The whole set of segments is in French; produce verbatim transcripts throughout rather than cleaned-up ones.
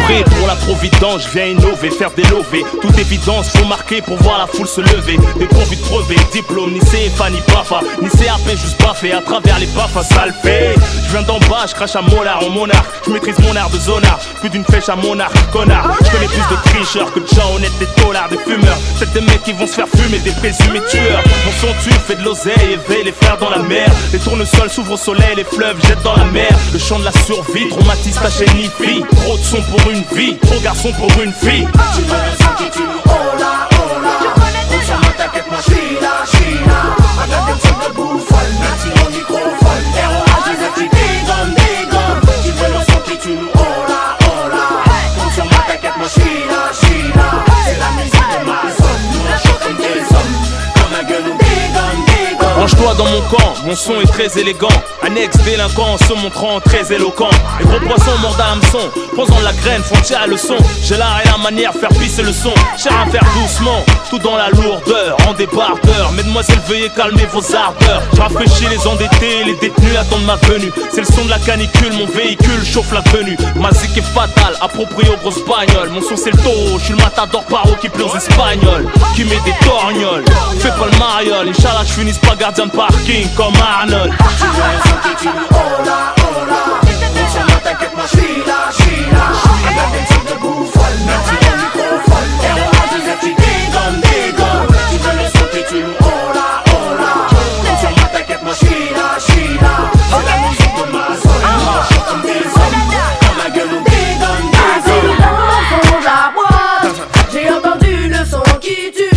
prêt pour la providence, je viens innover, faire des lovés. Toute évidence, faut marquer pour voir la foule se lever. Dépourvu de brevet, diplôme, ni C F A, ni PAFA, ni C A P, juste baffé à travers les baffes, ça le fait. Je viens d'en bas, je crache à molar en monarque. Je maîtrise mon art de zonard, plus d'une flèche à monarque, connard. Je connais plus de tricheurs que de gens honnêtes, des taulards, des fumeurs. Peut-être des mecs qui vont se faire fumer, des présumés tueurs. Mon son tue, fait de l'oseille, éveille les frères dans la mer. Les tournesols s'ouvrent au soleil, les fleuves jettent dans la mer. Le chant de la survie, traumatise ta chaîne ni fille. Trop de son pour une vie, trop garçon pour une fille. Tu veux le son qui tue, oh là, oh là. On s'en bat, t'inquiète, moi j'suis là, j'suis là. Regarde des trucs de bouffole, merci au microphone. R O H, les actifs, dégomme, dégomme. Tu veux le son qui tue, oh là, oh là. On s'en bat, t'inquiète, moi j'suis là, j'suis là. C'est la musique de ma zone, nous on chante comme des hommes. Comme la gueule, nous dégomme, dégomme. Range-toi dans mon camp, mon son est très élégant. Annexe délinquant en se montrant très éloquent. Les gros poissons mordent à l'hameçon, posant de la graine, font tirer à leçon. J'ai l'art et la manière, faire pisser le son. Cher à faire doucement, tout dans la lourdeur, en débardeur. Mesdemoiselles, veuillez calmer vos ardeurs. Je rafraîchis les endettés, les détenus attendent ma venue. C'est le son de la canicule, mon véhicule chauffe la venue. Ma zik est fatale, approprié aux grosses bagnoles. Mon son c'est le taureau, je suis le matador paro qui plaît aux espagnols, qui met des torgnoles. Fais pas le mariole, Inch'Allah je finisse pas gardien de parking comme Arnold. Tu veux un son qui tue, oh là, oh là. On s'en bat, t'inquiète, moi j'suis là, j'suis là. Regarde des trucs de bouffole, merci au microphone. R O H, les actifs, dégomme, dégomme. Tu veux le son qui tue, oh là, oh là. On s'en bat, t'inquiète, moi j'suis là, j'suis là. C'est la musique de ma zone, nous on chante comme des hommes. Comme la gueule, on dégomme, dégomme. Dans le fond de la boîte, j'ai entendu le son qui tue.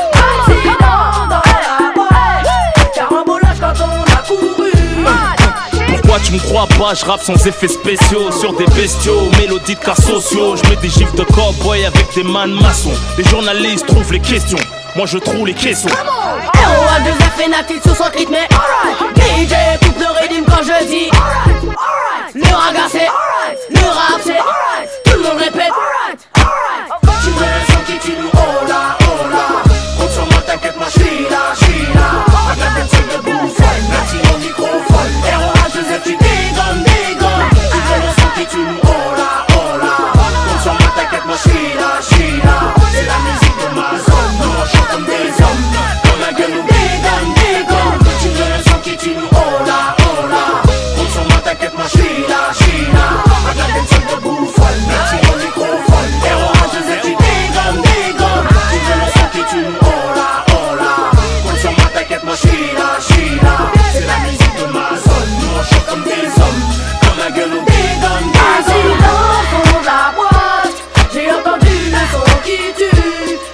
Accident dans la boîte, carambolage quand on a couru. Pourquoi tu me crois pas, je rappe sans effets spéciaux. Sur des bestiaux, mélodies de cas sociaux. Je mets des gifs de cowboy avec des man maçons. Les journalistes trouvent les questions, moi je trouve les caissons. R O A deux F et Natif sur son rythme, alright. D J coupe le rythme quand je dis alright, alright. Le raga c'est alright, le rap c'est alright. Tout le monde répète alright, alright. Tu veux le son qui tue, oh là, oh là. On s'en bat, t'inquiète, moi j'suis là, j'suis là. Regarde des trucs de bouffole, merci au microphone. R O H, les actifs, dégomme, dégomme. Tu veux le son qui tue, oh là, oh là. On s'en bat, t'inquiète, moi j'suis là, j'suis là. C'est la musique de ma zone, nous on chante comme des hommes. Comme la gueule, nous dégomme, dégomme. Tu veux le son qui tue, oh là, oh là. On s'en bat, t'inquiète, moi j'suis là, j'suis là. Regarde des trucs de bouffole, merci au microphone. R O H, les actifs, dégomme, dégomme. Tu veux le son qui tue, oh là, oh là. On s'en bat, t'inquiète, moi j'suis là, j'suis là. C'est la musique de ma zone, nous on chante comme des hommes. Comme la gueule, nous dégomme, Assis dégomme. dans le fond de la boîte, j'ai entendu le son qui tue.